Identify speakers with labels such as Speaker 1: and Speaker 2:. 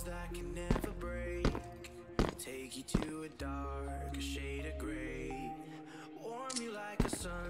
Speaker 1: bonds that can never break. Take you to a dark shade of gray. Warm you like a sun